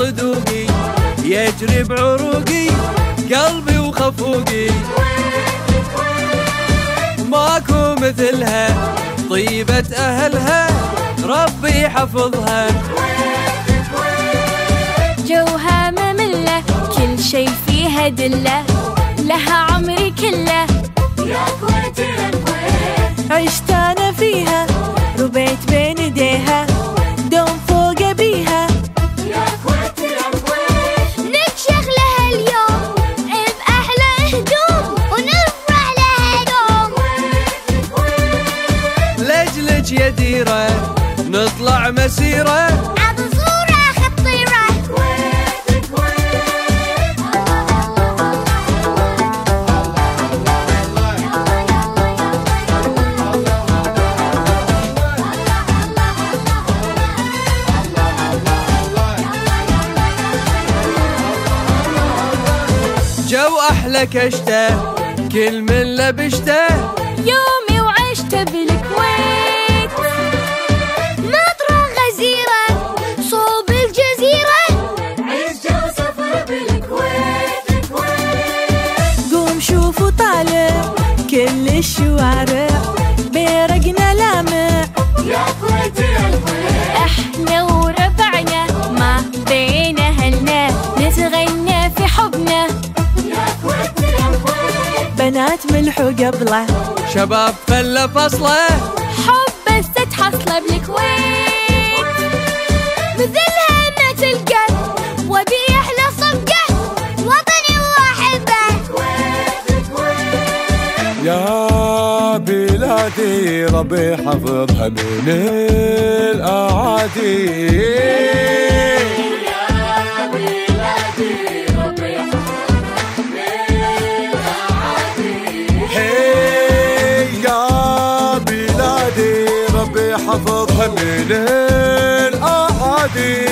صدوقي يجري بعروقي قلبي وخفوقي، ماكو مثلها طيبة أهلها ربي حفظها. جوها مملة كل شي فيها دلة، لها عمري كله يا كويت يا كويت. عشت أنا فيها ربيت بين ايديها دوم فوق بيها يا كويت يا كويت. نكشخ لها اليوم بأحلى هدوم ونفرح لها دوم. لجلج يا ديرة نطلع مسيرة عبصورة خطيرة. جو أحلى كشته كل من لبشته يومي وعشته بالكويت، ناطرة غزيرة صوب الجزيرة، عيش جو سفر بالكويت. قوم شوف وطالع كل الشوارع بيرقنا لامع يا كويت يا كويت. احنا وربعنا ما بين اهلنا نتغنى في حبنا يا كويت يا كويت. بنات ملح وقبله شباب فله فصله حب بس تحصله بالكويت، مثلها ما تلقى وبي احلى صفقه وطني واحبه. يا بلادي ربي حفظها من الأعادي، يا بلادي ربي حفظها من الأعادي. يا بلادي ربي حفظها من الأعادي.